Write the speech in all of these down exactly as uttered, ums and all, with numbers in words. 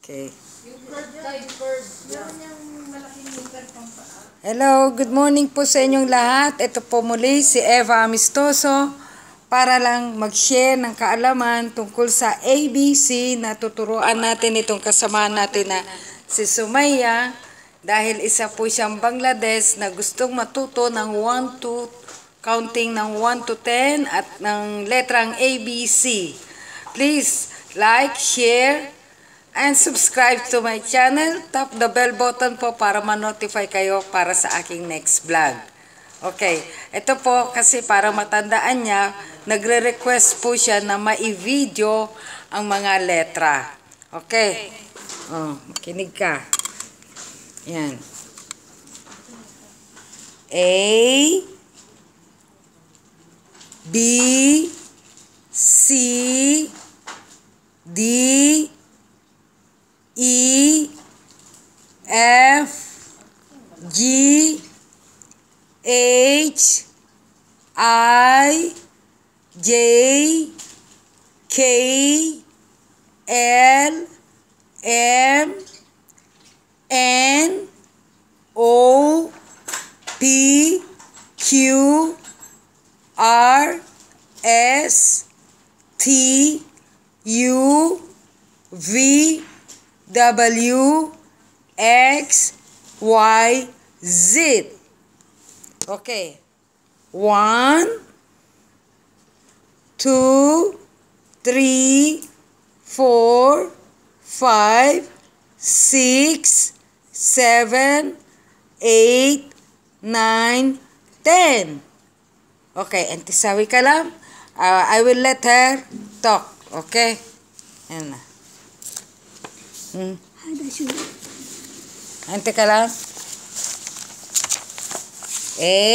Okay. Hello, good morning po sa inyong lahat. Ito po muli si Eva Amistoso para lang mag-share ng kaalaman tungkol sa A B C na tuturuan natin itong kasama natin na si Sumaya dahil isa po siyang Bangladesh na gustong matuto ng one to counting ng one to ten at ng letrang A B C. Please like, share, and subscribe to my channel. Tap the bell button po para ma-notify kayo para sa aking next vlog. Okay, ito po kasi para matandaan niya, nagre-request po siya na ma-video ang mga letra. Okay, oh, makinig ka. Yan. A, B, C, D, E, F, G, H, I, J, K, L, M, N, O, P, Q, R, S, T, U, V, W, X, Y, Z. Okay. One, two, three, four, five, six, seven, eight, nine, ten. Okay, antisawi ka lang. Uh, I will let her talk. Okay? Yan na. Hmm. Ante ka lang. A.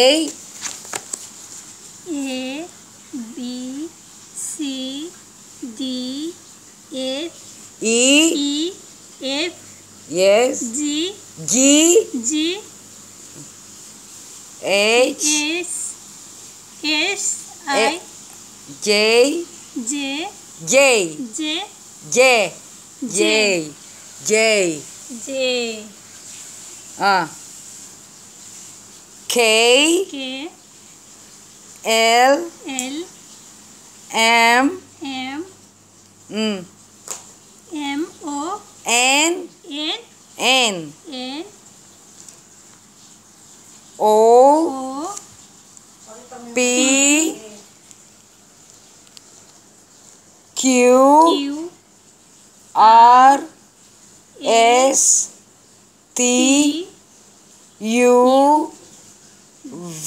A, B, C, D, F, E. E, F, Yes. G, G. G, H. S, S, I, J. J, J. J, J. J. J. J, Ah. K. K, L. L, M. M, Mm. M, O, N. N, N. N, O. O, P. Q. Q, R. S, S. T. T, U. V.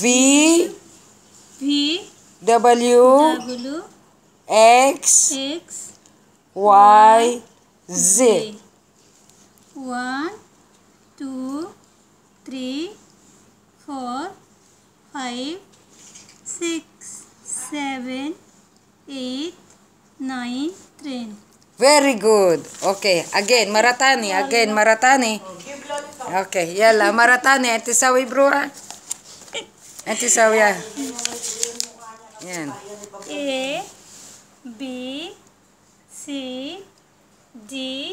V, W. W, X. X, Y. Z. Z. One, two, three, four, five, six, seven, eight, nine, ten. Very good. Okay. Again, Maratani. Again, Maratani. Okay. Yalla, Maratani. Antisawi, bro. Antisawi. Yan. A, B, C, D,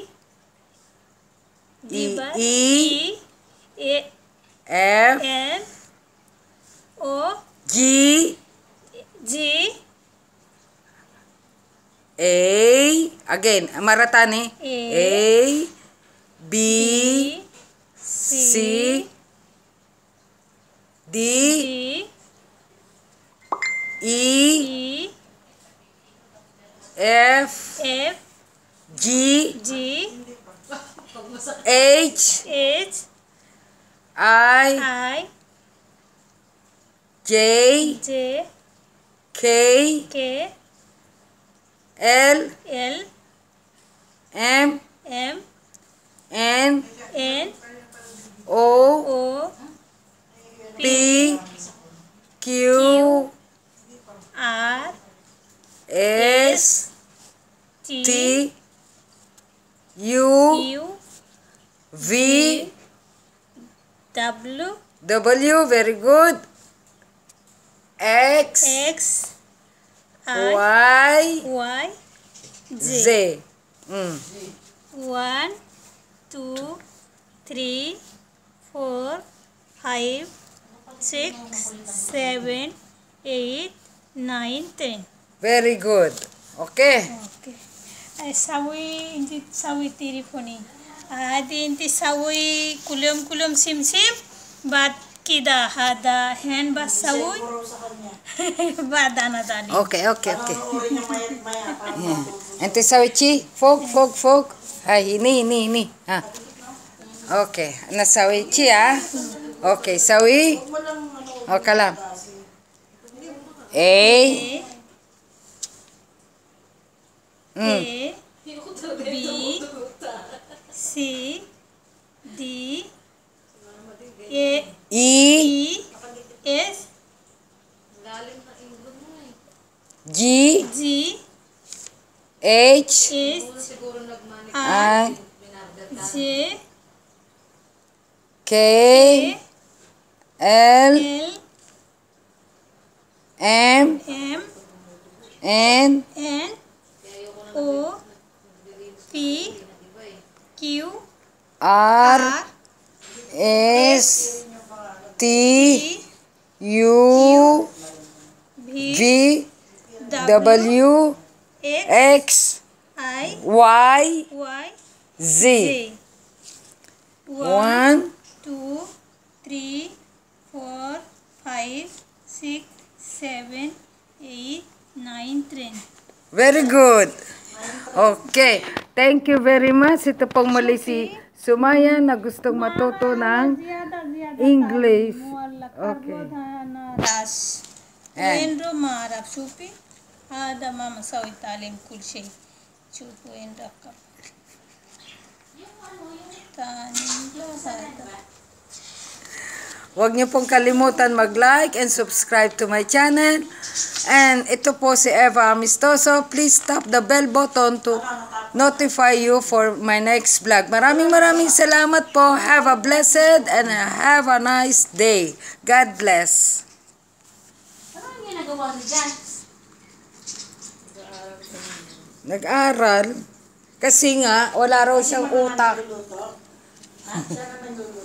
D E. ba? E. E, F. F, O, G. G, A. Again, Maratani. A, A. B. B, C. D. D, E. E, F. F, G. G, H. H, I. I, J. J, K. K, L. L, M. M, N. N, O. O, P. Q. R, S. T, T. U. U, V. W, W. Very good. X. X, I, Y. Y, Z. Z. Mm. One, two, three, four, five, six, seven, eight, nine, ten. Very good. Okay. Okay. Ay sawi inti sawi tiriponi. Adi inti sawi kulum kulum sim sim. Bat kida hada hen bas sawi. Badana dali. Okay, okay, okay. Yeah. Ente sawi chi, fog, fog, fog. Ay, ini, ini, ini. Ha. Okay, nasawi chi ah. Okay, sawi. Okay lang. A. A, B, C, D, A, E. E, S, G. G, H. H, I. I, J, K. K, L. L, M. M, N. N, O, P, Q, R. R, S. T. T, U. V, V. W, W. X, X. I, Y. Y, Z. Z. One. two, three, four, five, six, seven, eight, nine, ten. Very good. Okay. Thank you very much. Ito pong muli si Sumaya na gustong matuto ng English. Okay. Ras. And Enro marap supi. Ada mama sawi talim kulshay. Chupu enra kap. Tanila hada. huwag niyo pong kalimutan mag-like and subscribe to my channel. And ito po si Eva Amistoso. Please tap the bell button to notify you for my next vlog. Maraming maraming salamat po. Have a blessed and have a nice day. God bless. Ano ang ginagawa mo dyan? Nag-aral. Kasi nga, wala raw siyang utak. Ha? Siya naman luluto.